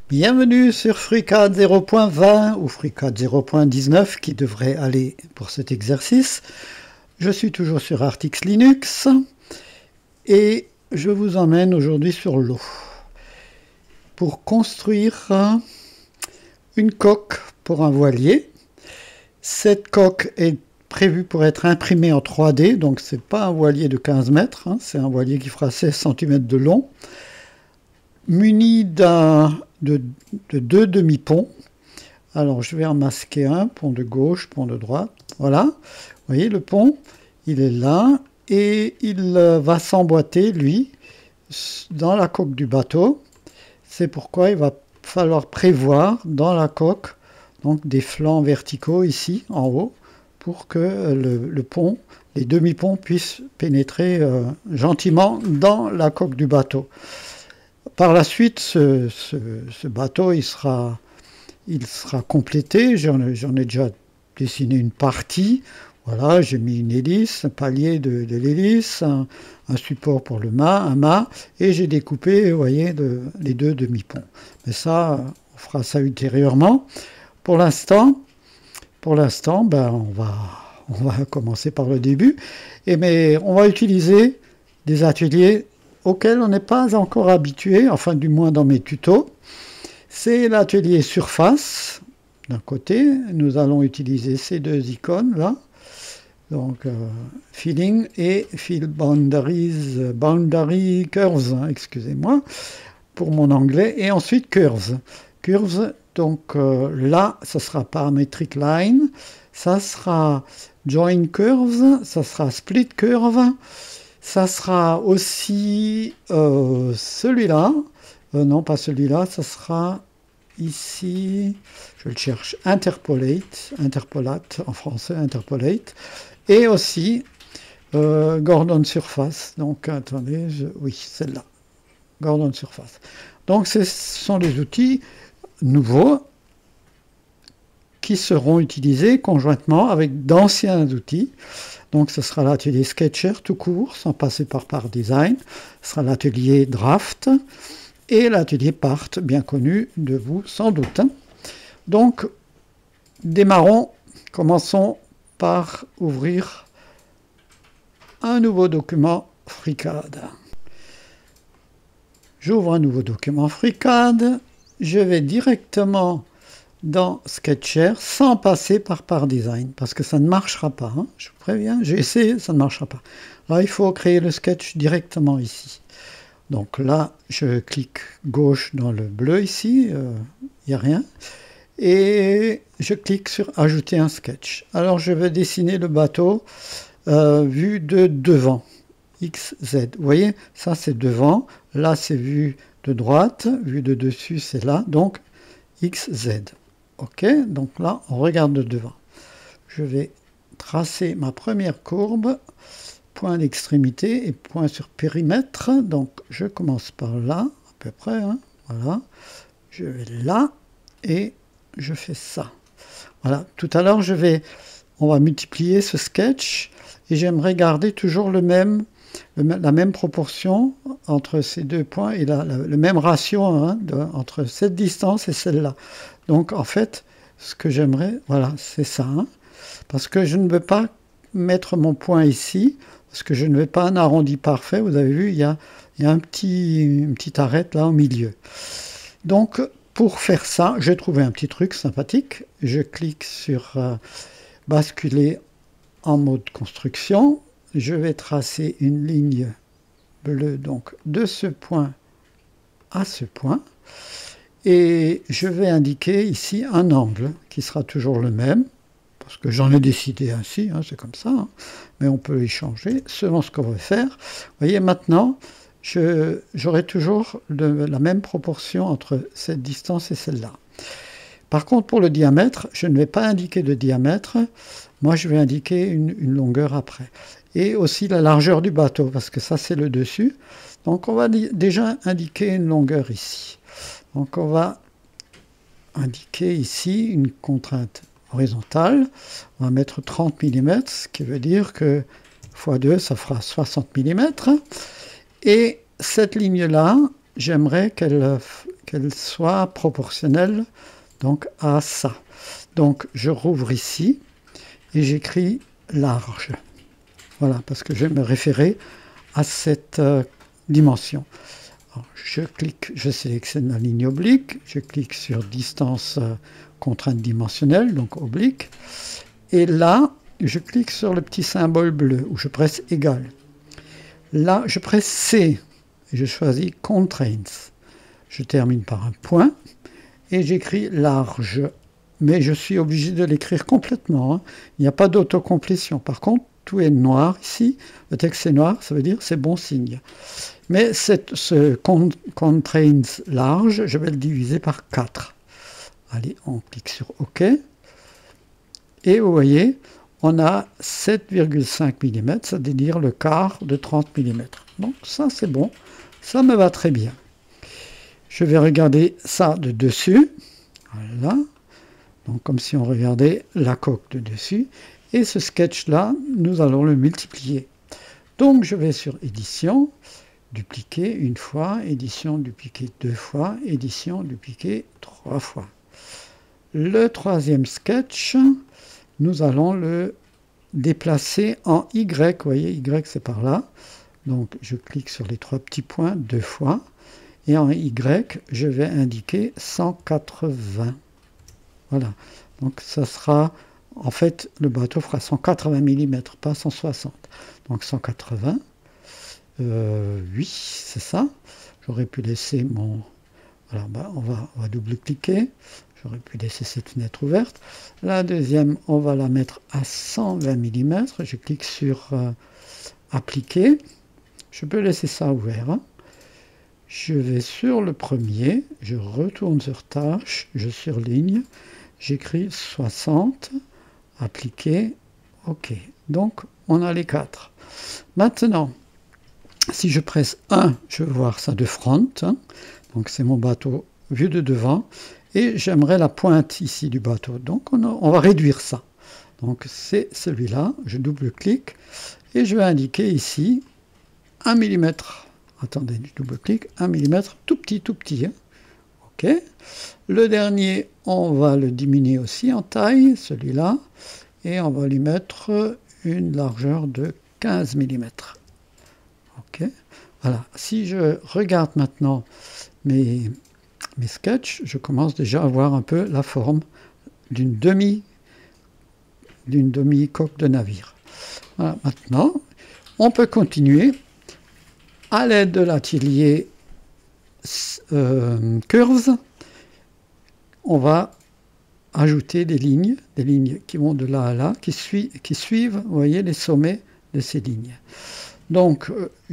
Bienvenue sur FreeCAD 0.20 ou FreeCAD 0.19 qui devrait aller pour cet exercice. Je suis toujours sur Artix Linux et je vous emmène aujourd'hui sur l'eau pour construire une coque pour un voilier. Cette coque est prévue pour être imprimée en 3D, donc ce n'est pas un voilier de 15 mètres, c'est un voilier qui fera 16 cm de long, muni de deux demi-ponts. Alors je vais en masquer un, pont de gauche, pont de droite. Voilà, vous voyez le pont, il est là et il va s'emboîter, lui, dans la coque du bateau. C'est pourquoi il va falloir prévoir dans la coque donc des flancs verticaux ici, en haut, pour que le pont, les demi-ponts puissent pénétrer gentiment dans la coque du bateau. Par la suite, ce bateau, il sera complété. J'en ai déjà dessiné une partie. Voilà, j'ai mis une hélice, un palier de l'hélice, un support pour le mât, un mât, et j'ai découpé, vous voyez, les deux demi-ponts. Mais ça, on fera ça ultérieurement. Pour l'instant, ben, on va commencer par le début. Mais on va utiliser des ateliers auquel on n'est pas encore habitué, enfin du moins dans mes tutos. C'est l'atelier surface. D'un côté, nous allons utiliser ces deux icônes là. Donc filling et fill boundaries, boundary curves, excusez-moi pour mon anglais, et ensuite curves. Curves, donc là, ça sera parametric line, ça sera join curves, ça sera split curve. Ça sera aussi celui-là, non pas celui-là, ça sera ici, je le cherche, interpolate en français, interpolate, et aussi Gordon Surface, donc attendez, oui, celle-là, Gordon Surface. Donc ce sont des outils nouveaux qui seront utilisés conjointement avec d'anciens outils. Donc ce sera l'atelier Sketcher tout court, sans passer par Design. Ce sera l'atelier Draft et l'atelier Part, bien connu de vous sans doute. Donc démarrons, commençons par ouvrir un nouveau document FreeCAD. J'ouvre un nouveau document FreeCAD, je vais directement dans Sketcher sans passer par Design, parce que ça ne marchera pas, hein, je vous préviens, j'ai essayé, ça ne marchera pas. Là, il faut créer le sketch directement ici. Donc là, je clique gauche dans le bleu ici, il n'y a rien, et je clique sur Ajouter un sketch. Alors, je vais dessiner le bateau vu de devant, XZ. Vous voyez, ça c'est devant, là c'est vu de droite, vu de dessus c'est là, donc XZ. Ok, donc là, on regarde de devant. Je vais tracer ma première courbe, point d'extrémité et point sur périmètre. Donc, je commence par là, à peu près. Hein, voilà. Je vais là et je fais ça. Voilà. Tout à l'heure, on va multiplier ce sketch et j'aimerais garder toujours la même proportion entre ces deux points et le même ratio hein, entre cette distance et celle-là. Donc en fait, ce que j'aimerais, voilà, c'est ça. Hein, parce que je ne veux pas mettre mon point ici, parce que je ne veux pas un arrondi parfait. Vous avez vu, il y a une petite arête là au milieu. Donc pour faire ça, j'ai trouvé un petit truc sympathique. Je clique sur basculer en mode construction. Je vais tracer une ligne bleue donc de ce point à ce point et je vais indiquer ici un angle qui sera toujours le même parce que j'en ai décidé ainsi, hein, c'est comme ça, hein, mais on peut y changer selon ce qu'on veut faire. Vous voyez maintenant, j'aurai toujours la même proportion entre cette distance et celle-là. Par contre, pour le diamètre, je ne vais pas indiquer de diamètre, moi je vais indiquer une longueur après. Et aussi la largeur du bateau, parce que ça c'est le dessus. Donc on va déjà indiquer une longueur ici. Donc on va indiquer ici une contrainte horizontale. On va mettre 30 mm, ce qui veut dire que x2, ça fera 60 mm. Et cette ligne-là, j'aimerais qu'elle soit proportionnelle donc à ça. Donc je rouvre ici et j'écris large. Voilà, parce que je vais me référer à cette dimension. Alors, je clique, je sélectionne la ligne oblique, je clique sur distance contrainte dimensionnelle, donc oblique, et là, je clique sur le petit symbole bleu où je presse égal. Là, je presse C et je choisis Constraints. Je termine par un point et j'écris large. Mais je suis obligé de l'écrire complètement, hein. Il n'y a pas d'autocomplétion. Par contre, tout est noir ici. Le texte est noir, ça veut dire c'est bon signe. Mais ce Constraints large, je vais le diviser par 4. Allez, on clique sur OK. Et vous voyez, on a 7,5 mm, c'est-à-dire le quart de 30 mm. Donc ça, c'est bon. Ça me va très bien. Je vais regarder ça de dessus. Voilà. Donc comme si on regardait la coque de dessus. Et ce sketch-là, nous allons le multiplier. Donc je vais sur Édition, dupliquer une fois, Édition, dupliquer deux fois, Édition, dupliquer trois fois. Le troisième sketch, nous allons le déplacer en Y. Vous voyez, Y c'est par là. Donc je clique sur les trois petits points deux fois. Et en Y, je vais indiquer 180. Voilà. Donc ça sera, en fait, le bateau fera 180 mm, pas 160. Donc 180. Oui, c'est ça. J'aurais pu laisser mon... Voilà, bah, on va double-cliquer. J'aurais pu laisser cette fenêtre ouverte. La deuxième, on va la mettre à 120 mm. Je clique sur Appliquer. Je peux laisser ça ouvert. Hein. Je vais sur le premier. Je retourne sur Tâche. Je surligne. J'écris 60. Appliquer. OK. Donc, on a les 4. Maintenant, si je presse 1, je vais voir ça de front. Hein. Donc, c'est mon bateau vu de devant. Et j'aimerais la pointe ici du bateau. Donc on va réduire ça. Donc c'est celui-là. Je double-clique et je vais indiquer ici 1 mm. Attendez, je double-clique. 1 mm, tout petit. Hein. OK. Le dernier, on va le diminuer aussi en taille, celui-là. Et on va lui mettre une largeur de 15 mm. OK. Voilà. Si je regarde maintenant mes sketchs, je commence déjà à voir un peu la forme d'une demi-coque de navire. Voilà, maintenant, on peut continuer à l'aide de l'atelier Curves. On va ajouter des lignes qui vont de là à là, qui suivent, vous voyez, les sommets de ces lignes. Donc,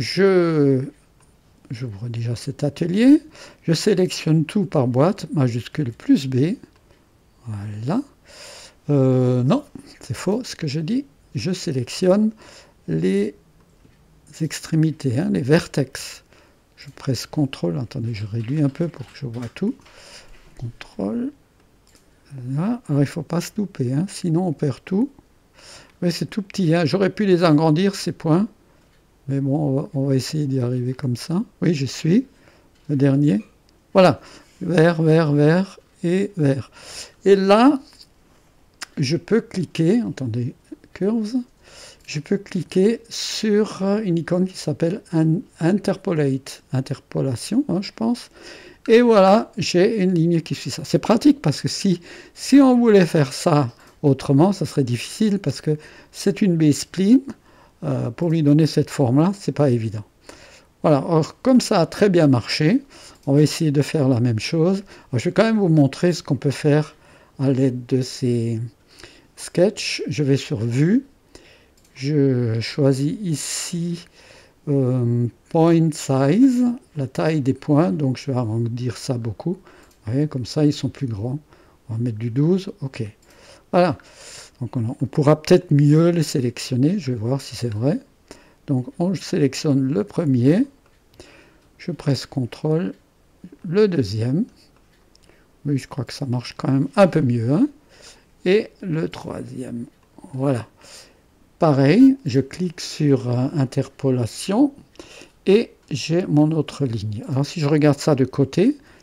j'ouvre déjà cet atelier, je sélectionne tout par boîte, majuscule plus B, voilà. Non, c'est faux ce que je dis, je sélectionne les extrémités, hein, les vertex. Je presse CTRL, attendez, je réduis un peu pour que je vois tout. CTRL, là. Alors il ne faut pas se louper, hein, sinon on perd tout. Oui, c'est tout petit, hein. J'aurais pu les agrandir, ces points. Mais bon, on va essayer d'y arriver comme ça. Oui, je suis. Le dernier. Voilà. Vert, vert, vert et vert. Et là, je peux cliquer, attendez, Curves, je peux cliquer sur une icône qui s'appelle Interpolate. Interpolation, hein, je pense. Et voilà, j'ai une ligne qui suit ça. C'est pratique parce que si on voulait faire ça autrement, ça serait difficile parce que c'est une B-spline. Pour lui donner cette forme-là, c'est pas évident. Voilà, alors comme ça a très bien marché, on va essayer de faire la même chose. Alors, je vais quand même vous montrer ce qu'on peut faire à l'aide de ces sketchs. Je vais sur Vue, je choisis ici Point Size, la taille des points, donc je vais agrandir ça beaucoup. Vous voyez, comme ça ils sont plus grands. On va mettre du 12, OK. Voilà. Donc on pourra peut-être mieux les sélectionner, je vais voir si c'est vrai. Donc on sélectionne le premier, je presse CTRL, le deuxième, oui je crois que ça marche quand même un peu mieux, hein, et le troisième, voilà. Pareil, je clique sur Interpolation et j'ai mon autre ligne. Alors si je regarde ça de côté,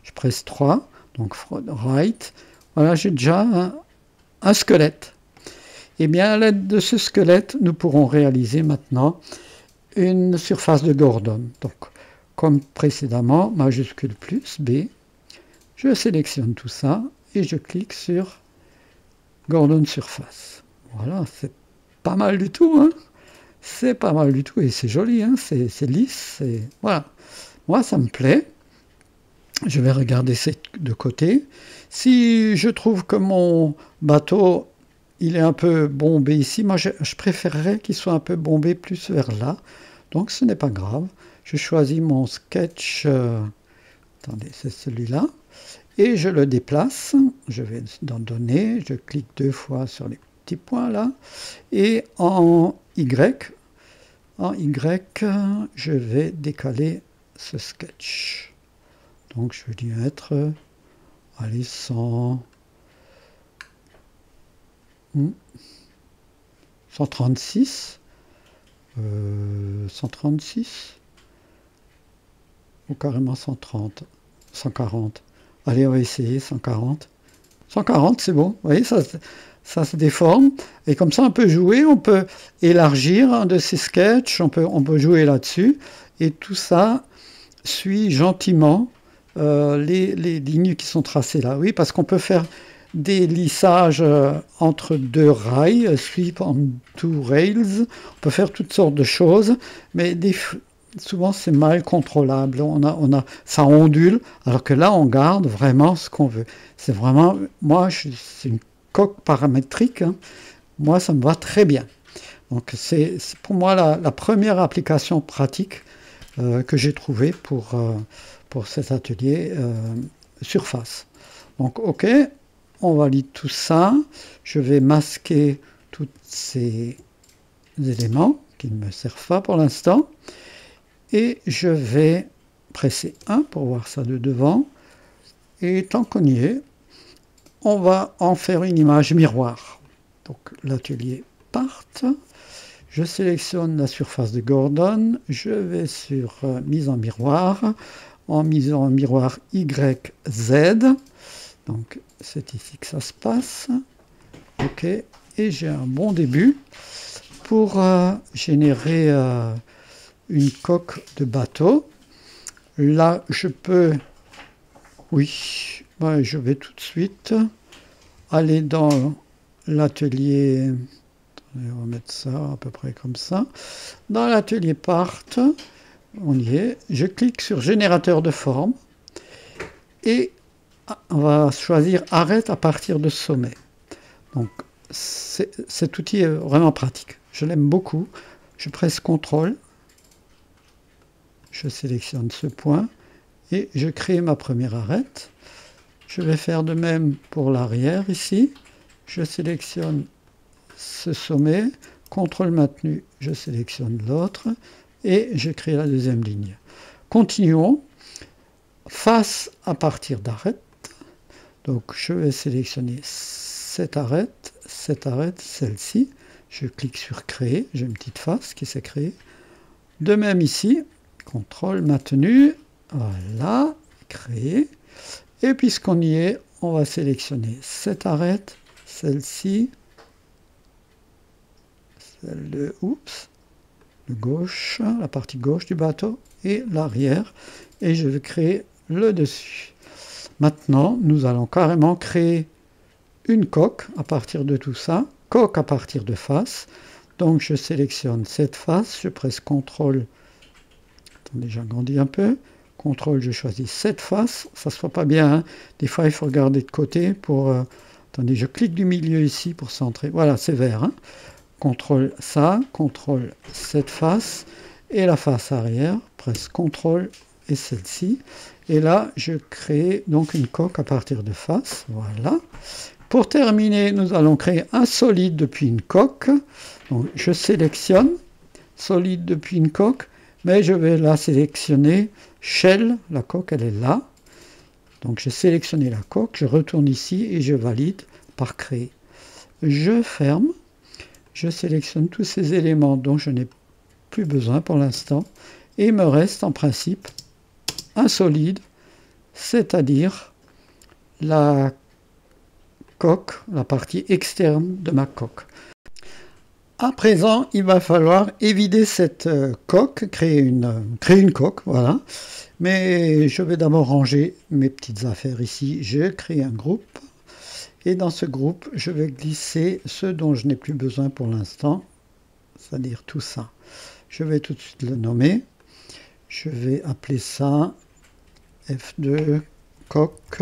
Je presse 3, donc right. Voilà, j'ai déjà un squelette. Et bien, à l'aide de ce squelette, nous pourrons réaliser maintenant une surface de Gordon. Donc, comme précédemment, majuscule plus B, je sélectionne tout ça et je clique sur Gordon Surface. Voilà, c'est pas mal du tout, hein. C'est pas mal du tout et c'est joli, hein. C'est lisse, voilà. Moi, ça me plaît. Je vais regarder de côté. Si je trouve que mon bateau, il est un peu bombé ici, moi je préférerais qu'il soit un peu bombé plus vers là. Donc ce n'est pas grave. Je choisis mon sketch, attendez, c'est celui-là, et je le déplace. Je vais dans Données, je clique 2 fois sur les petits points là, et en Y, je vais décaler ce sketch. Donc je vais lui mettre, allez, 136, 136, ou carrément 130, 140. Allez, on va essayer 140. 140, c'est bon. Vous voyez, ça se déforme. Et comme ça, on peut jouer, on peut élargir un de ces sketchs, on peut jouer là-dessus. Et tout ça suit gentiment les lignes qui sont tracées là. Oui, parce qu'on peut faire des lissages entre 2 rails, sweep on 2 rails. On peut faire toutes sortes de choses, mais souvent c'est mal contrôlable. Ça ondule, alors que là on garde vraiment ce qu'on veut. C'est vraiment, c'est une coque paramétrique. Hein. Moi, ça me va très bien. Donc c'est pour moi la première application pratique que j'ai trouvée pour cet atelier surface. Donc ok, on valide tout ça. Je vais masquer tous ces éléments qui ne me servent pas pour l'instant. Et je vais presser 1 pour voir ça de devant. Et tant qu'on y est, on va en faire une image miroir. Donc l'atelier part. Je sélectionne la surface de Gordon. Je vais sur mise en miroir. En mise en miroir YZ. Donc c'est ici que ça se passe. OK. Et j'ai un bon début pour générer une coque de bateau. Là, je peux... Oui, je vais tout de suite aller dans l'atelier... On va mettre ça à peu près comme ça. Dans l'atelier Part, on y est. Je clique sur Générateur de forme. Et on va choisir Arrête à partir de sommet. Donc, cet outil est vraiment pratique. Je l'aime beaucoup. Je presse CTRL. Je sélectionne ce point. Et je crée ma première arête. Je vais faire de même pour l'arrière ici. Je sélectionne ce sommet. CTRL maintenu. Je sélectionne l'autre. Et je crée la deuxième ligne. Continuons. Face à partir d'arête. Donc je vais sélectionner cette arête, celle-ci. Je clique sur créer, j'ai une petite face qui s'est créée. De même ici, CTRL maintenu, voilà, créer. Et puisqu'on y est, on va sélectionner cette arête, celle-ci, celle de gauche, la partie gauche du bateau, et l'arrière. Et je vais créer le dessus. Maintenant, nous allons carrément créer une coque à partir de tout ça, coque à partir de face. Donc je sélectionne cette face, je presse CTRL, attendez, j'agrandis un peu, CTRL, je choisis cette face, ça se voit pas bien, hein. Des fois il faut regarder de côté pour... attendez, je clique du milieu ici pour centrer, voilà, c'est vert. Hein. CTRL ça, CTRL cette face, et la face arrière, presse CTRL et celle-ci. Et là, je crée donc une coque à partir de face. Voilà. Pour terminer, nous allons créer un solide depuis une coque. Donc, je sélectionne solide depuis une coque, mais je vais la sélectionner shell. La coque, elle est là. Donc, j'ai sélectionné la coque. Je retourne ici et je valide par créer. Je ferme. Je sélectionne tous ces éléments dont je n'ai plus besoin pour l'instant. Et il me reste en principe un solide c'est-à-dire la coque, la partie externe de ma coque. À présent, il va falloir évider cette coque, créer une coque, voilà. Mais je vais d'abord ranger mes petites affaires ici. Je crée un groupe. Et dans ce groupe, je vais glisser ce dont je n'ai plus besoin pour l'instant, c'est-à-dire tout ça. Je vais tout de suite le nommer. Je vais appeler ça F2 coque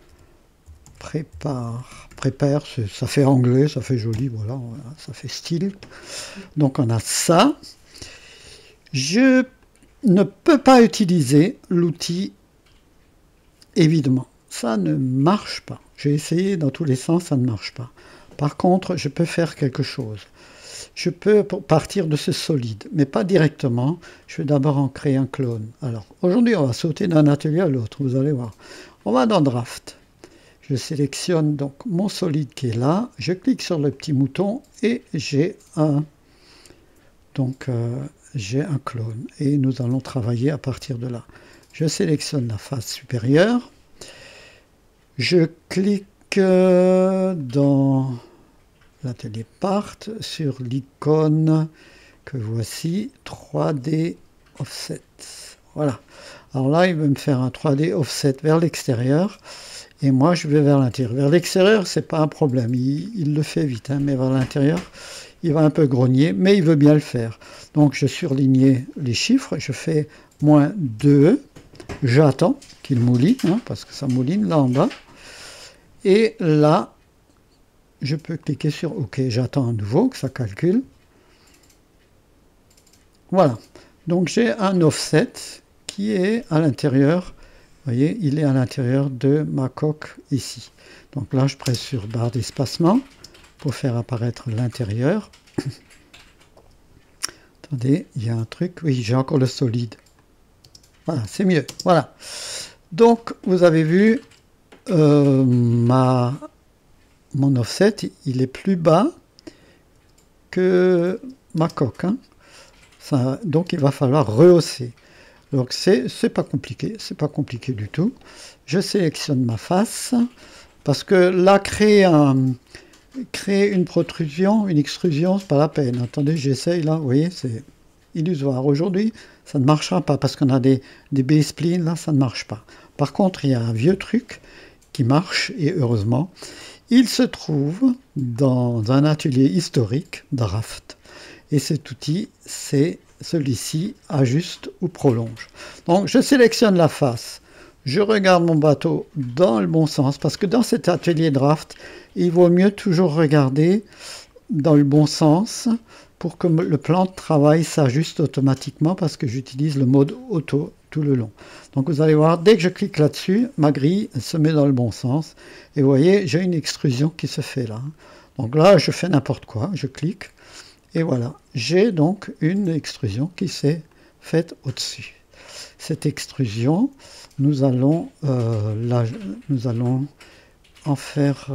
prépare. Prépare, ça fait anglais, ça fait joli, voilà, ça fait style. Donc on a ça. Je ne peux pas utiliser l'outil évidemment. Ça ne marche pas. J'ai essayé dans tous les sens, ça ne marche pas. Par contre, je peux faire quelque chose. Je peux partir de ce solide, mais pas directement. Je vais d'abord en créer un clone. Alors, aujourd'hui, on va sauter d'un atelier à l'autre, vous allez voir. On va dans Draft. Je sélectionne donc mon solide qui est là. Je clique sur le petit mouton et j'ai un clone. Et nous allons travailler à partir de là. Je sélectionne la face supérieure. Je clique dans l'atelier Part sur l'icône que voici, 3D Offset. Voilà. Alors là, il va me faire un 3D Offset vers l'extérieur. Et moi, je vais vers l'intérieur. Vers l'extérieur, c'est pas un problème. Il le fait vite, hein, mais vers l'intérieur, il va un peu grogner, mais il veut bien le faire. Donc, je surligne les chiffres. Je fais -2. J'attends qu'il mouline, hein, parce que ça mouline là en bas. Et là, je peux cliquer sur OK. J'attends à nouveau que ça calcule. Voilà. Donc, j'ai un offset qui est à l'intérieur. Vous voyez, il est à l'intérieur de ma coque ici. Donc là, je presse sur barre d'espacement pour faire apparaître l'intérieur. Attendez, il y a un truc. Oui, j'ai encore le solide. Voilà, c'est mieux. Voilà. Donc, vous avez vu, mon offset, il est plus bas que ma coque. Hein. Donc, il va falloir rehausser. Donc c'est pas compliqué, c'est pas compliqué du tout. Je sélectionne ma face, parce que là, créer une protrusion, une extrusion, c'est pas la peine. Attendez, j'essaye là, vous voyez, c'est illusoire. Aujourd'hui, ça ne marchera pas, parce qu'on a des B-splines, là, ça ne marche pas. Par contre, il y a un vieux truc qui marche, et heureusement, il se trouve dans un atelier historique, Draft. Et cet outil, c'est celui-ci, ajuste ou prolonge. Donc je sélectionne la face, je regarde mon bateau dans le bon sens, parce que dans cet atelier Draft, il vaut mieux toujours regarder dans le bon sens pour que le plan de travail s'ajuste automatiquement, parce que j'utilise le mode auto tout le long. Donc vous allez voir, dès que je clique là-dessus, ma grille se met dans le bon sens. Et vous voyez, j'ai une extrusion qui se fait là. Donc là, je fais n'importe quoi, je clique. Et voilà, j'ai donc une extrusion qui s'est faite au-dessus. Cette extrusion, nous allons en faire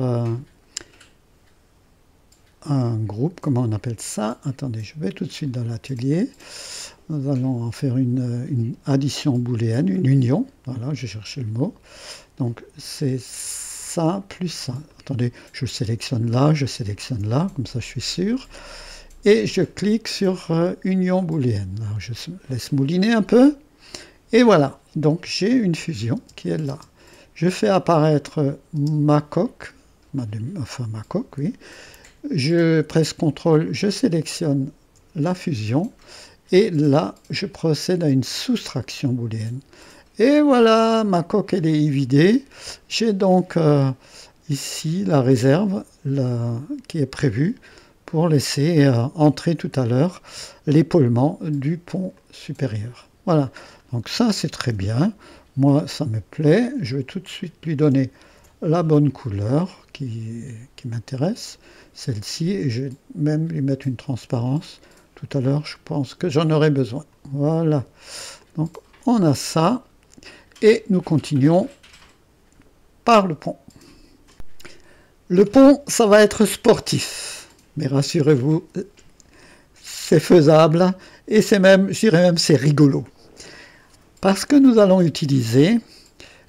un groupe, comment on appelle ça? Attendez, je vais tout de suite dans l'atelier. Nous allons en faire une addition booléenne, une union. Voilà, j'ai cherché le mot. Donc c'est ça plus ça. Attendez, je sélectionne là, comme ça je suis sûr. Et je clique sur union booléenne. Alors, je laisse mouliner un peu. Et voilà. Donc j'ai une fusion qui est là. Je fais apparaître ma coque. Ma coque, oui. Je presse CTRL, je sélectionne la fusion. Et là, je procède à une soustraction booléenne. Et voilà, ma coque, elle est évidée. J'ai donc ici la réserve qui est prévue pour laisser entrer tout à l'heure l'épaulement du pont supérieur. Voilà, donc ça c'est très bien. Moi ça me plaît. Je vais tout de suite lui donner la bonne couleur qui m'intéresse, celle-ci, et je vais même lui mettre une transparence. Tout à l'heure, je pense que j'en aurai besoin. Voilà, donc on a ça, et nous continuons par le pont. Le pont, ça va être sportif. Mais rassurez-vous, c'est faisable et c'est même, je dirais même, c'est rigolo. Parce que nous allons utiliser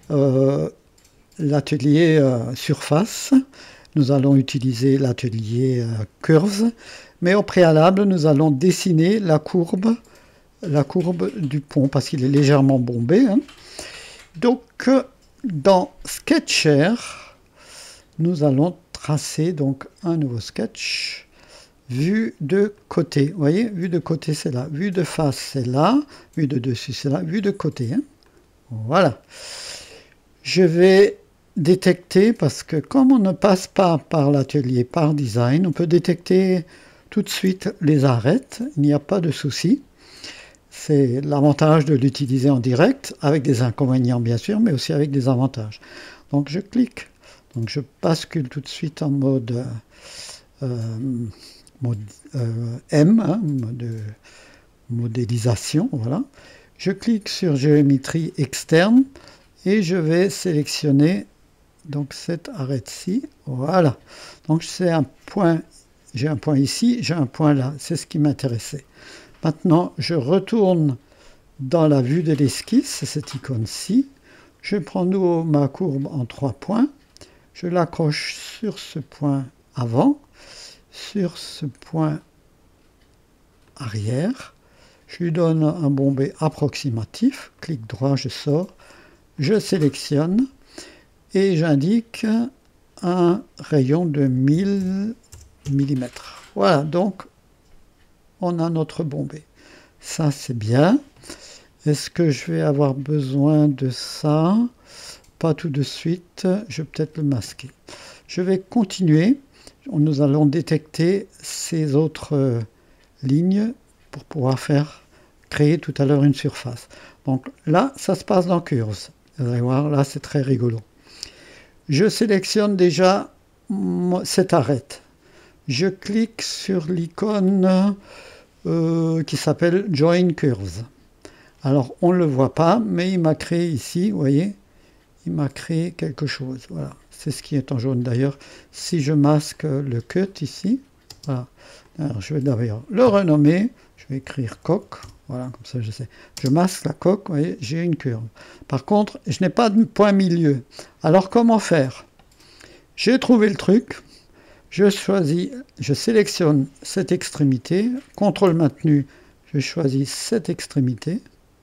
l'atelier surface. Nous allons utiliser l'atelier curves, mais au préalable, nous allons dessiner la courbe du pont, parce qu'il est légèrement bombé. Hein. Donc, dans Sketcher, nous allons tracer donc un nouveau sketch. Vue de côté, vous voyez, vue de côté c'est là, vue de face c'est là, vue de dessus c'est là, vue de côté. Hein. Voilà. Je vais détecter, parce que comme on ne passe pas par l'atelier par design, on peut détecter tout de suite les arêtes, il n'y a pas de souci. C'est l'avantage de l'utiliser en direct, avec des inconvénients bien sûr, mais aussi avec des avantages. Donc je clique, donc je bascule tout de suite en mode M, hein, de modélisation, voilà. Je clique sur géométrie externe et je vais sélectionner donc cette arête-ci, voilà. Donc c'est un point, j'ai un point ici, j'ai un point là, c'est ce qui m'intéressait. Maintenant, je retourne dans la vue de l'esquisse, c'est cette icône-ci. Je prends de nouveau ma courbe en 3 points, je l'accroche sur ce point avant, sur ce point arrière, je lui donne un bombé approximatif, clic droit, je sors, je sélectionne et j'indique un rayon de 1000 mm. Voilà, donc on a notre bombé. Ça c'est bien. Est-ce que je vais avoir besoin de ça? Pas tout de suite, je vais peut-être le masquer. Je vais continuer. Nous allons détecter ces autres lignes pour pouvoir créer tout à l'heure une surface. Donc là, ça se passe dans Curves. Vous allez voir, là, c'est très rigolo. Je sélectionne déjà cette arête. Je clique sur l'icône qui s'appelle Join Curves. Alors, on ne le voit pas, mais il m'a créé ici, vous voyez, il m'a créé quelque chose. Voilà, c'est ce qui est en jaune d'ailleurs. Si je masque le cut ici, voilà. Alors, je vais d'ailleurs le renommer. Je vais écrire coque. Voilà, comme ça je sais. Je masque la coque, vous voyez, j'ai une curve. Par contre, je n'ai pas de point milieu. Alors, comment faire? J'ai trouvé le truc. Je choisis, je sélectionne cette extrémité. Contrôle maintenu, je choisis cette extrémité.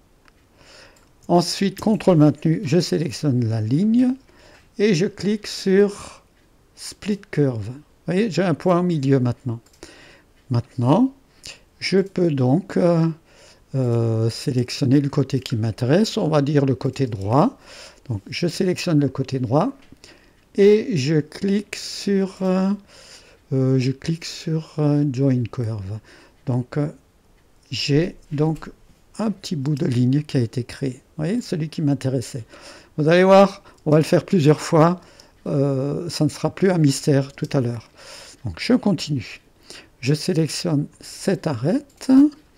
Ensuite, contrôle maintenu, je sélectionne la ligne et je clique sur Split Curve. Vous voyez, j'ai un point au milieu maintenant. Maintenant, je peux donc sélectionner le côté qui m'intéresse. On va dire le côté droit. Donc, je sélectionne le côté droit et je clique sur Join Curve. Donc, j'ai donc un petit bout de ligne qui a été créé. Vous voyez, celui qui m'intéressait. Vous allez voir, on va le faire plusieurs fois. Ça ne sera plus un mystère tout à l'heure. Donc, je continue. Je sélectionne cette arête.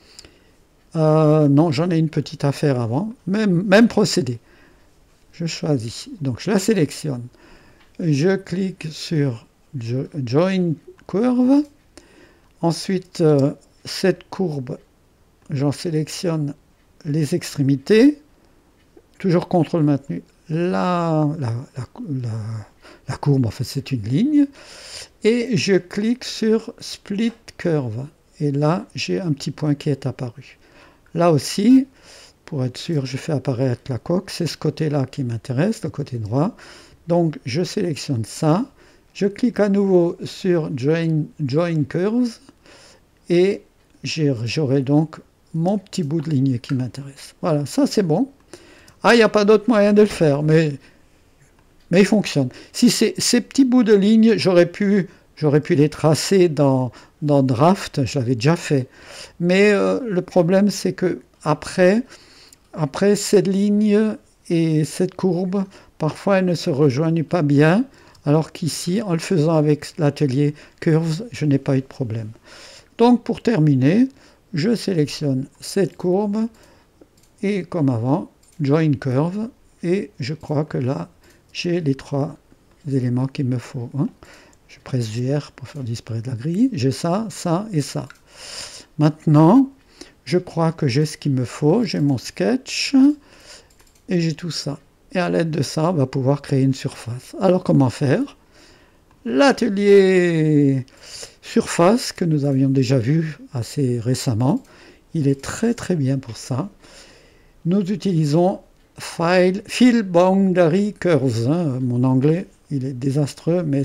Non, j'en ai une petite affaire avant. Même procédé. Je choisis. Donc, je la sélectionne. Je clique sur Join Curve. Ensuite, cette courbe, j'en sélectionne les extrémités. Toujours contrôle maintenu. La courbe, en fait, c'est une ligne. Et je clique sur Split Curve. Et là, j'ai un petit point qui est apparu. Là aussi, pour être sûr, je fais apparaître la coque. C'est ce côté-là qui m'intéresse, le côté droit. Donc, je sélectionne ça. Je clique à nouveau sur Join Curves. Et j'aurai donc mon petit bout de ligne qui m'intéresse. Voilà, ça c'est bon. Ah, il n'y a pas d'autre moyen de le faire, mais il fonctionne. Si ces petits bouts de ligne, j'aurais pu les tracer dans Draft, je l'avais déjà fait. Mais le problème, c'est que après cette ligne et cette courbe, parfois elles ne se rejoignent pas bien, alors qu'ici, en le faisant avec l'atelier Curves, je n'ai pas eu de problème. Donc pour terminer, je sélectionne cette courbe et comme avant, Join Curve, et je crois que là, j'ai les 3 éléments qu'il me faut. Hein. Je presse GR pour faire disparaître la grille. J'ai ça, ça et ça. Maintenant, je crois que j'ai ce qu'il me faut. J'ai mon sketch et j'ai tout ça. Et à l'aide de ça, on va pouvoir créer une surface. Alors comment faire? L'atelier surface que nous avions déjà vu assez récemment, il est très très bien pour ça. Nous utilisons Fill Boundary Curves. Hein. Mon anglais, il est désastreux, mais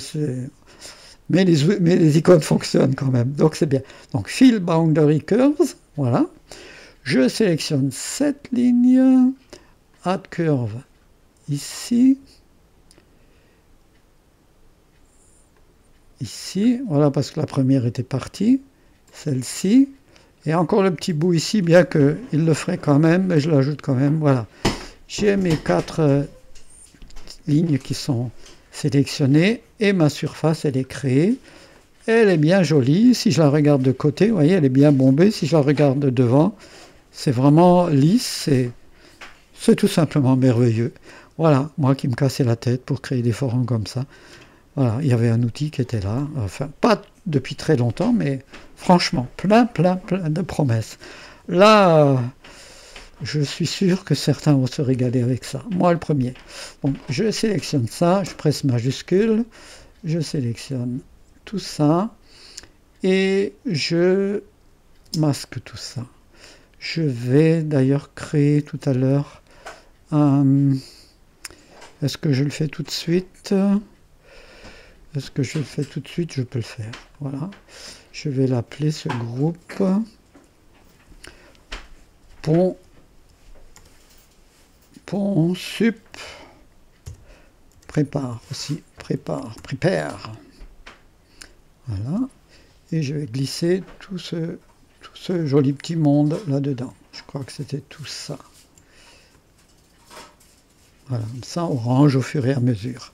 les icônes fonctionnent quand même, donc c'est bien. Donc Fill Boundary Curves, voilà. Je sélectionne cette ligne, Add Curve ici, ici, voilà, parce que la première était partie, celle-ci, et encore le petit bout ici, bien qu'il le ferait quand même, mais je l'ajoute quand même, voilà. J'ai mes 4 lignes qui sont sélectionnées, et ma surface, elle est créée. Elle est bien jolie, si je la regarde de côté, vous voyez, elle est bien bombée, si je la regarde de devant, c'est vraiment lisse, c'est tout simplement merveilleux. Voilà, moi qui me cassais la tête pour créer des forums comme ça. Voilà, il y avait un outil qui était là, enfin pas depuis très longtemps, mais franchement, plein de promesses. Là, je suis sûr que certains vont se régaler avec ça. Moi le premier. Bon, je sélectionne ça, je presse majuscule, je sélectionne tout ça et je masque tout ça. Je vais d'ailleurs créer tout à l'heure un... Est-ce que je le fais tout de suite? Est-ce que je le fais tout de suite? Je peux le faire. Voilà. Je vais l'appeler ce groupe Pont Sup Prépare aussi. Prépare. Voilà. Et je vais glisser tout ce joli petit monde là-dedans. Je crois que c'était tout ça. Voilà, ça orange au fur et à mesure.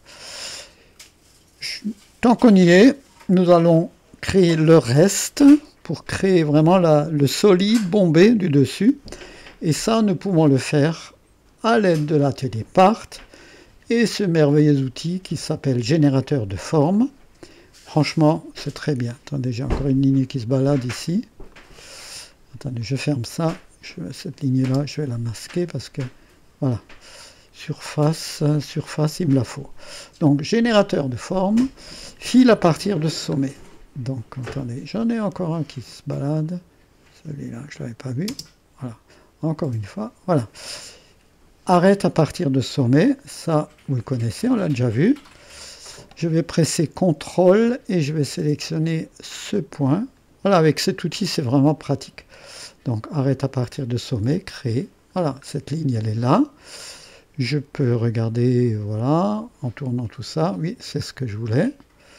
Tant qu'on y est, nous allons créer le reste pour créer vraiment le solide bombé du dessus. Et ça, nous pouvons le faire à l'aide de l'atelier Part et ce merveilleux outil qui s'appelle générateur de forme. Franchement, c'est très bien. Attendez, j'ai encore une ligne qui se balade ici. Attendez, je ferme ça. Cette ligne-là, je vais la masquer parce que, voilà. Surface, il me la faut. Donc, générateur de forme, fil à partir de sommet. Donc, attendez, j'en ai encore un qui se balade. Celui-là, je ne l'avais pas vu. Voilà. Encore une fois, voilà. Arrête à partir de sommet. Ça, vous le connaissez, on l'a déjà vu. Je vais presser CTRL et je vais sélectionner ce point. Voilà, avec cet outil, c'est vraiment pratique. Donc, arrête à partir de sommet, créer. Voilà, cette ligne, elle est là. Je peux regarder, voilà, en tournant tout ça. Oui, c'est ce que je voulais.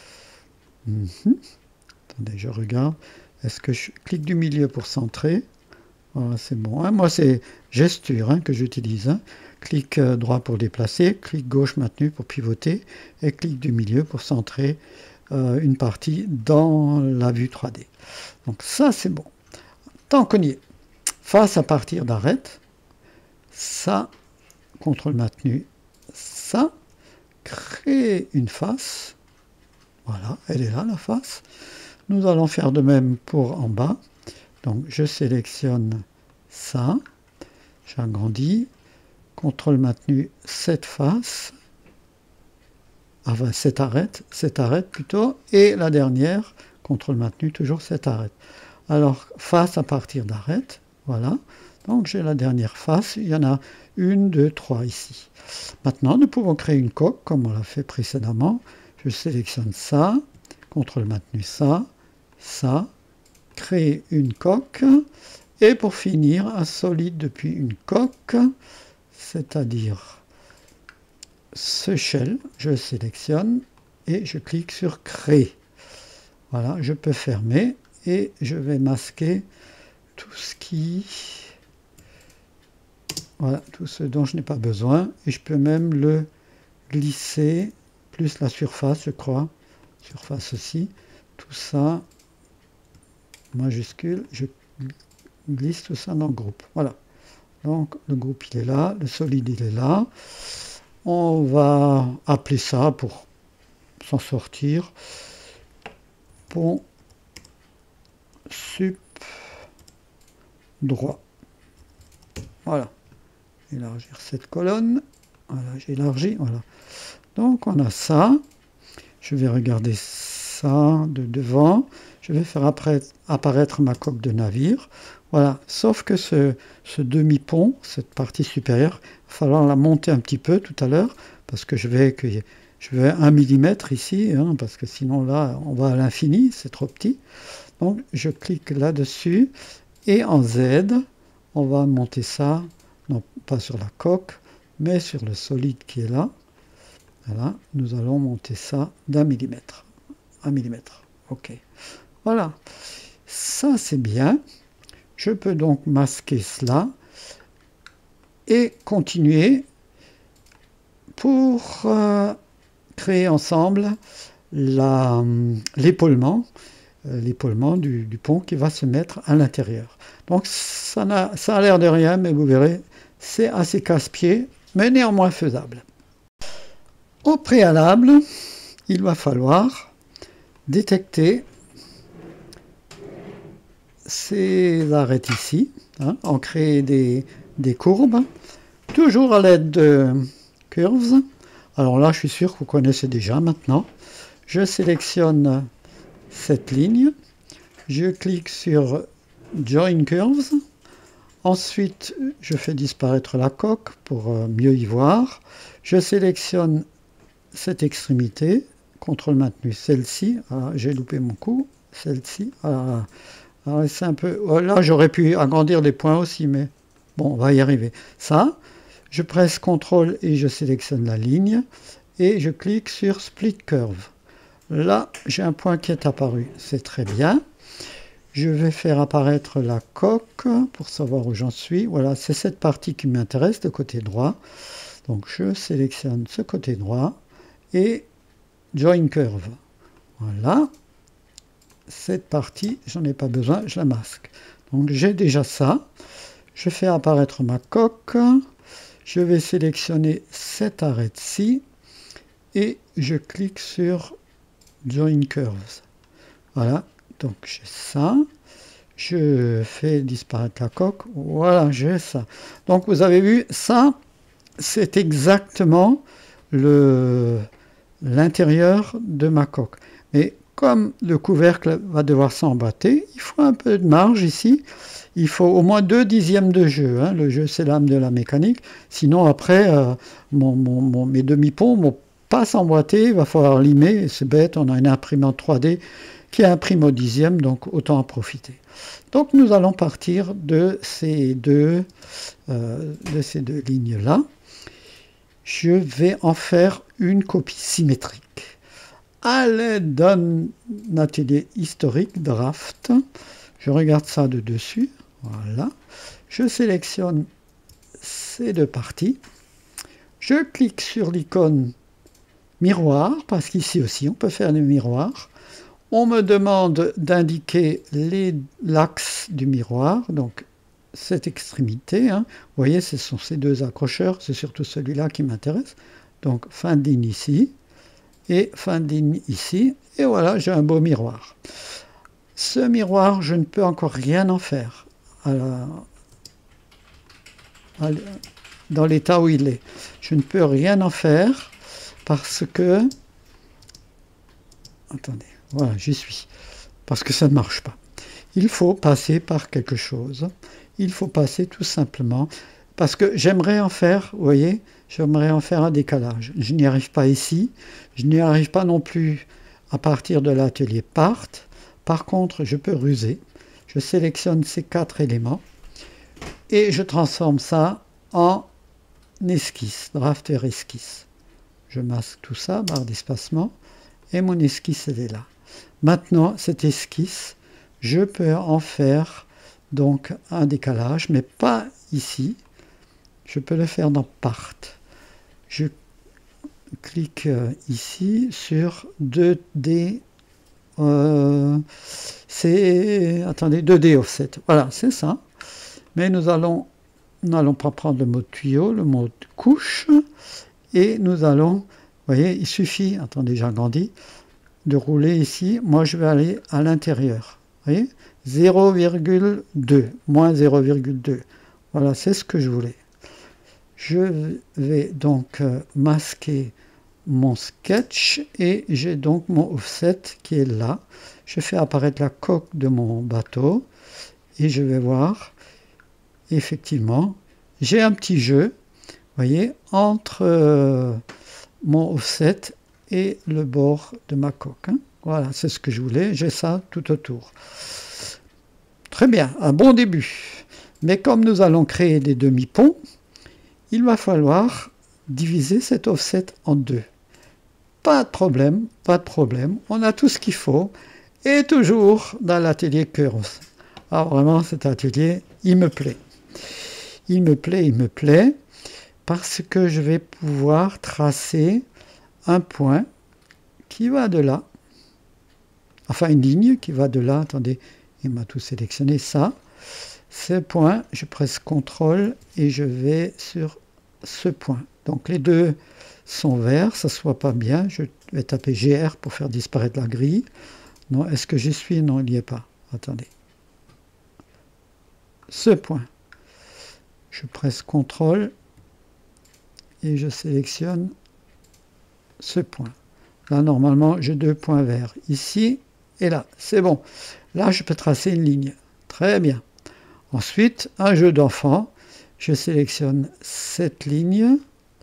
Attendez, je regarde. Est-ce que je clique du milieu pour centrer? Voilà, c'est bon. Hein. Moi, c'est gesture que j'utilise. Hein. Clic droit pour déplacer, clic gauche maintenu pour pivoter, et clic du milieu pour centrer une partie dans la vue 3D. Donc ça, c'est bon. Tant qu'on y est, face à partir d'arrête, ça, contrôle maintenu, ça, créer une face. Voilà, elle est là, la face. Nous allons faire de même pour en bas. Donc, je sélectionne ça, j'agrandis, contrôle maintenu, cette face, enfin, cette arrête plutôt, et la dernière, contrôle maintenu, toujours cette arrête. Alors, face à partir d'arrête, voilà. Donc, j'ai la dernière face, il y en a 1, 2, 3 ici. Maintenant, nous pouvons créer une coque, comme on l'a fait précédemment. Je sélectionne ça, contrôle maintenu ça, créer une coque, et pour finir, un solide depuis une coque, c'est-à-dire ce shell, je sélectionne, et je clique sur créer. Voilà, je peux fermer, et je vais masquer tout ce qui... Voilà, tout ce dont je n'ai pas besoin. Et je peux même le glisser, plus la surface, je crois. Surface aussi. Tout ça, majuscule, je glisse tout ça dans le groupe. Voilà. Donc, le groupe, il est là. Le solide, il est là. On va appeler ça, pour s'en sortir, pont sup droit. Voilà. Élargir cette colonne. Voilà, j'élargis, voilà. Donc on a ça. Je vais regarder ça de devant. Je vais faire apparaître ma coque de navire. Voilà, sauf que ce demi-pont, cette partie supérieure, il va falloir la monter un petit peu tout à l'heure, parce que je vais 1 millimètre ici, hein, parce que sinon là, on va à l'infini, c'est trop petit. Donc je clique là-dessus, et en Z, on va monter ça, non pas sur la coque, mais sur le solide qui est là. Voilà, nous allons monter ça d'1 millimètre. 1 millimètre, ok. Voilà, ça c'est bien. Je peux donc masquer cela et continuer pour créer ensemble l'épaulement du pont qui va se mettre à l'intérieur. Donc ça a l'air de rien, mais vous verrez, c'est assez casse-pied, mais néanmoins faisable. Au préalable, il va falloir détecter ces arêtes ici, hein, en créer des courbes, toujours à l'aide de curves. Alors là, je suis sûr que vous connaissez déjà maintenant. Je sélectionne cette ligne, je clique sur Join Curves, ensuite je fais disparaître la coque pour mieux y voir. Je sélectionne cette extrémité, contrôle maintenu, celle-ci, j'ai loupé mon coup, celle-ci, c'est un peu, là j'aurais pu agrandir les points aussi, mais bon, on va y arriver. Ça, je presse CTRL et je sélectionne la ligne, et je clique sur Split Curve. Là, j'ai un point qui est apparu, c'est très bien. Je vais faire apparaître la coque pour savoir où j'en suis. Voilà, c'est cette partie qui m'intéresse, le côté droit. Donc je sélectionne ce côté droit et Join Curve. Voilà. Cette partie, j'en ai pas besoin, je la masque. Donc j'ai déjà ça. Je fais apparaître ma coque. Je vais sélectionner cette arête-ci et je clique sur Join Curves. Voilà, donc j'ai ça. Je fais disparaître la coque. Voilà, j'ai ça. Donc vous avez vu, ça, c'est exactement l'intérieur de ma coque. Mais comme le couvercle va devoir s'emboîter, il faut un peu de marge ici. Il faut au moins 2/10 de jeu. Hein. Le jeu, c'est l'âme de la mécanique. Sinon, après, mes demi-ponts ne vont pas s'emboîter. Il va falloir limer. C'est bête, on a une imprimante 3D qui imprime au 10e, donc autant en profiter. Donc nous allons partir de ces deux lignes-là. Je vais en faire une copie symétrique à l'aide d'un atelier historique draft. Je regarde ça de dessus. Voilà. Je sélectionne ces deux parties. Je clique sur l'icône miroir, parce qu'ici aussi on peut faire des miroirs. On me demande d'indiquer l'axe du miroir, donc cette extrémité. Hein. Vous voyez, ce sont ces deux accrocheurs, c'est surtout celui-là qui m'intéresse. Donc fin de ligne ici, et fin de ligne ici, et voilà, j'ai un beau miroir. Ce miroir, je ne peux encore rien en faire dans l'état où il est. Je ne peux rien en faire parce que... Attendez, voilà, j'y suis. Parce que ça ne marche pas. Il faut passer par quelque chose. Il faut passer tout simplement... Parce que j'aimerais en faire, vous voyez, j'aimerais en faire un décalage. Je n'y arrive pas ici. Je n'y arrive pas non plus à partir de l'atelier Part. Par contre, je peux ruser. Je sélectionne ces 4 éléments et je transforme ça en esquisse, drafter esquisse. Je masque tout ça, barre d'espacement, et mon esquisse, elle est là. Maintenant, cette esquisse, je peux en faire donc un décalage, mais pas ici. Je peux le faire dans Part. Je clique ici sur 2D. Attendez, 2D offset. Voilà, c'est ça. Mais nous n'allons pas prendre le mode tuyau, le mode couche. Et nous allons, vous voyez, il suffit, attendez, j'agrandis, de rouler ici. Moi, je vais aller à l'intérieur. Vous voyez, 0,2, moins 0,2. Voilà, c'est ce que je voulais. Je vais donc masquer mon sketch et j'ai donc mon offset qui est là. Je fais apparaître la coque de mon bateau et je vais voir, effectivement, j'ai un petit jeu, voyez, entre mon offset et le bord de ma coque. Hein. Voilà, c'est ce que je voulais, j'ai ça tout autour. Très bien, un bon début. Mais comme nous allons créer des demi-ponts, il va falloir diviser cet offset en deux. Pas de problème, pas de problème. On a tout ce qu'il faut. Et toujours dans l'atelier Curves. Ah, vraiment, cet atelier, il me plaît. Il me plaît, il me plaît. Parce que je vais pouvoir tracer un point qui va de là. Enfin, une ligne qui va de là. Attendez, il m'a tout sélectionné. Ça. Ce point, je presse CTRL et je vais sur ce point. Donc les deux sont verts, ça ne se voit pas bien. Je vais taper GR pour faire disparaître la grille. Non, est-ce que j'y suis? Non, il n'y est pas. Attendez. Ce point. Je presse CTRL et je sélectionne ce point. Là, normalement, j'ai deux points verts. Ici et là. C'est bon. Là, je peux tracer une ligne. Très bien. Ensuite, un jeu d'enfant. Je sélectionne cette ligne.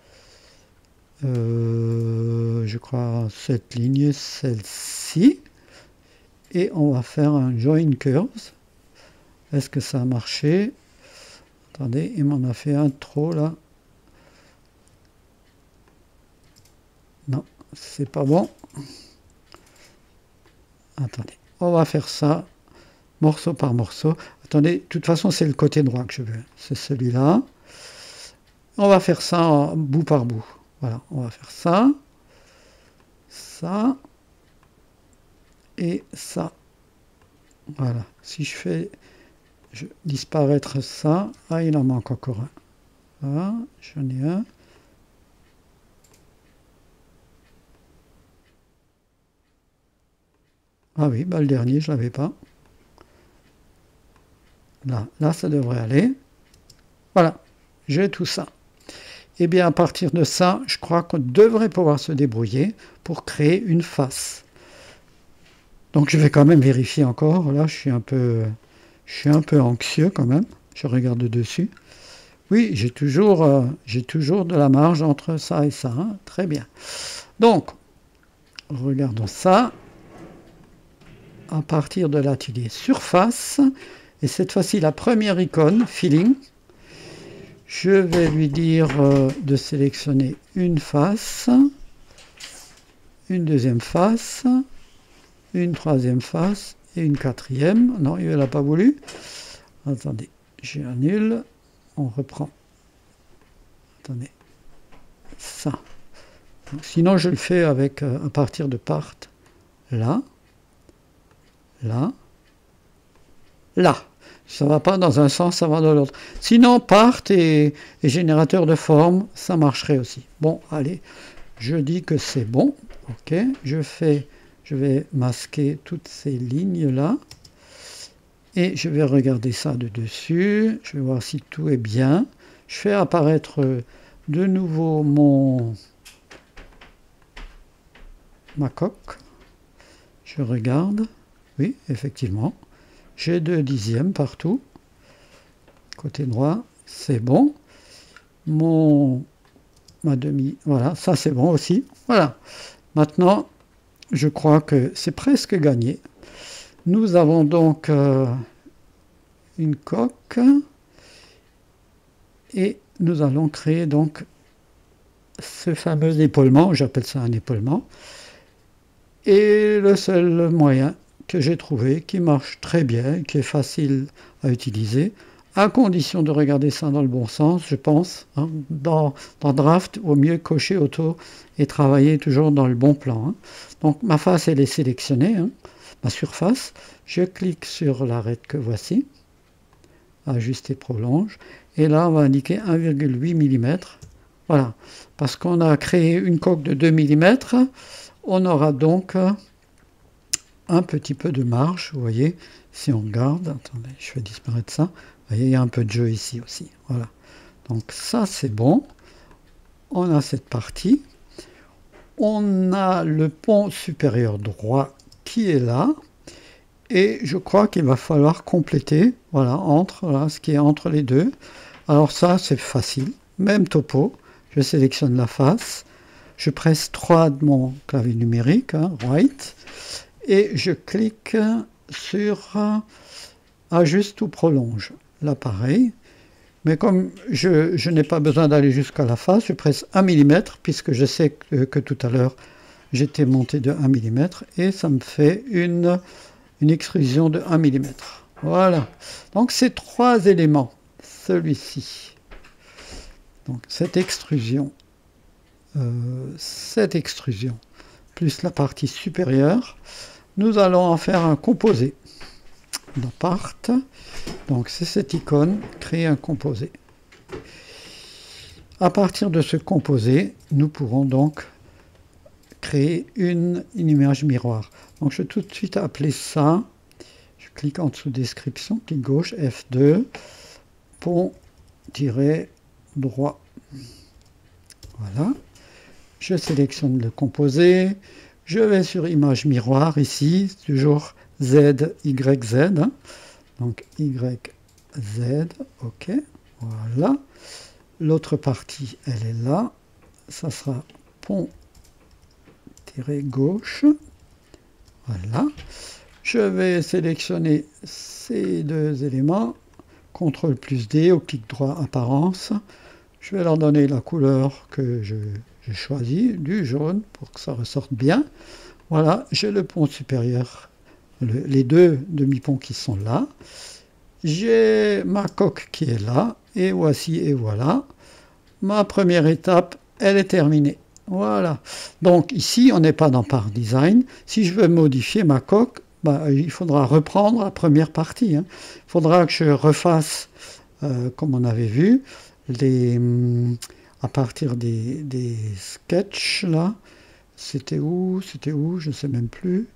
Je crois cette ligne, celle-ci. Et on va faire un Join Curves. Est-ce que ça a marché? Attendez, il m'en a fait un trop là. Non, c'est pas bon. Attendez, on va faire ça morceau par morceau. Attendez, de toute façon, c'est le côté droit que je veux. C'est celui-là. On va faire ça en bout par bout. Voilà, on va faire ça, ça et ça. Voilà, si je fais disparaître ça, ah, il en manque encore un. Voilà, j'en ai un. Ah oui, bah, le dernier, je ne l'avais pas. Là, ça devrait aller. Voilà, j'ai tout ça. Et bien, à partir de ça, je crois qu'on devrait pouvoir se débrouiller pour créer une face. Donc, je vais quand même vérifier encore. Là, je suis un peu anxieux quand même. Je regarde dessus. Oui, j'ai toujours de la marge entre ça et ça. Hein. Très bien. Donc, regardons ça. À partir de l'atelier surface, et cette fois-ci la première icône, Filling, je vais lui dire de sélectionner une face, une deuxième face, une troisième face et une quatrième. Non, il ne l'a pas voulu. Attendez, j'annule. On reprend. Attendez. Ça. Donc, sinon, je le fais avec à partir de part. Là. Là. Là. Ça ne va pas dans un sens, ça va dans l'autre. Sinon, part et générateur de forme, ça marcherait aussi. Bon, allez, je dis que c'est bon. OK, je vais masquer toutes ces lignes-là. Et je vais regarder ça de dessus. Je vais voir si tout est bien. Je fais apparaître de nouveau ma coque. Je regarde. Oui, effectivement. J'ai 2 dixièmes partout. Côté droit, c'est bon. Ma demi, voilà, ça c'est bon aussi. Voilà. Maintenant, je crois que c'est presque gagné. Nous avons donc une coque. Et nous allons créer donc ce fameux épaulement. J'appelle ça un épaulement. Et le seul moyen que j'ai trouvé, qui marche très bien, qui est facile à utiliser, à condition de regarder ça dans le bon sens, je pense. Hein, dans Draft, au mieux cocher auto et travailler toujours dans le bon plan. Hein. Donc ma face, elle est sélectionnée, hein, ma surface. Je clique sur l'arête que voici, ajuster prolonge, et là on va indiquer 1,8 mm. Voilà, parce qu'on a créé une coque de 2 mm, on aura donc un petit peu de marge, vous voyez, si on regarde, attendez, je vais disparaître ça, vous voyez, il y a un peu de jeu ici aussi, voilà. Donc ça c'est bon. On a cette partie. On a le pont supérieur droit qui est là. Et je crois qu'il va falloir compléter, voilà, voilà, ce qui est entre les deux. Alors ça, c'est facile. Même topo. Je sélectionne la face. Je presse 3 de mon clavier numérique, hein, right. Et je clique sur Ajuste ou prolonge l'appareil. Mais comme je n'ai pas besoin d'aller jusqu'à la face, je presse 1 mm, puisque je sais que tout à l'heure, j'étais monté de 1 mm, et ça me fait une extrusion de 1 mm. Voilà. Donc, ces 3 éléments, celui-ci, donc cette extrusion, plus la partie supérieure, nous allons en faire un composé. Dans Part, donc c'est cette icône, créer un composé. À partir de ce composé, nous pourrons donc créer une image miroir. Donc je vais tout de suite appeler ça, je clique en dessous description, clic gauche, F2, pont-droit. Voilà. Je sélectionne le composé, je vais sur image miroir ici, toujours Z, Y, Z. Hein. Donc Y, Z, OK. Voilà. L'autre partie, elle est là. Ça sera pont-gauche. Voilà. Je vais sélectionner ces 2 éléments. CTRL plus D au clic droit apparence. Je vais leur donner la couleur que j'ai choisie, du jaune, pour que ça ressorte bien. Voilà, j'ai le pont supérieur. Les 2 demi-ponts qui sont là. J'ai ma coque qui est là. Et voici et voilà. Ma première étape, elle est terminée. Voilà. Donc ici, on n'est pas dans Part Design. Si je veux modifier ma coque, il faudra reprendre la première partie. Hein. Il faudra que je refasse, comme on avait vu, à partir des sketchs, là. C'était où? Je ne sais même plus.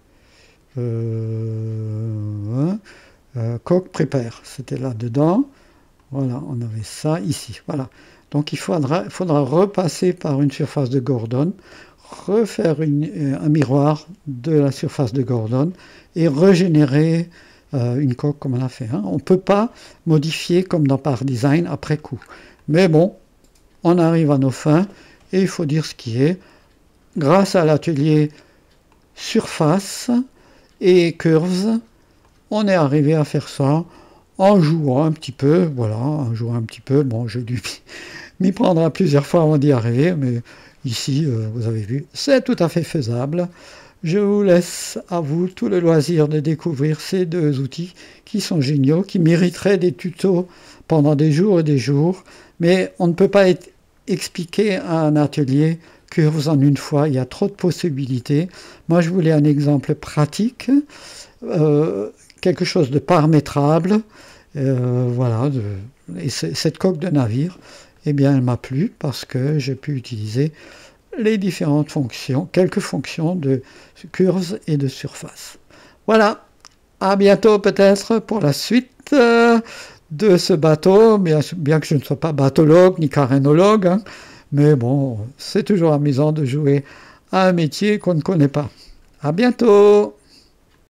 Coque prépare, c'était là-dedans. Voilà, on avait ça ici. Voilà. Donc il faudra repasser par une surface de Gordon, refaire un miroir de la surface de Gordon et régénérer une coque comme on a fait. Hein. On ne peut pas modifier comme dans Part Design après coup. Mais bon, on arrive à nos fins et il faut dire ce qui est. Grâce à l'atelier surface et curves, on est arrivé à faire ça en jouant un petit peu. Voilà, en jouant un petit peu. Bon, j'ai dû m'y prendre plusieurs fois avant d'y arriver, mais ici, vous avez vu, c'est tout à fait faisable. Je vous laisse à vous tout le loisir de découvrir ces 2 outils qui sont géniaux, qui mériteraient des tutos pendant des jours et des jours, mais on ne peut pas expliquer à un atelier curves en une fois, il y a trop de possibilités. Moi, je voulais un exemple pratique, quelque chose de paramétrable, voilà, et cette coque de navire, eh bien, elle m'a plu parce que j'ai pu utiliser les différentes fonctions, quelques fonctions de curves et de surface. Voilà, à bientôt peut-être pour la suite de ce bateau, bien que je ne sois pas bateaulogue ni carénologue, hein, mais bon, c'est toujours amusant de jouer à un métier qu'on ne connaît pas. À bientôt!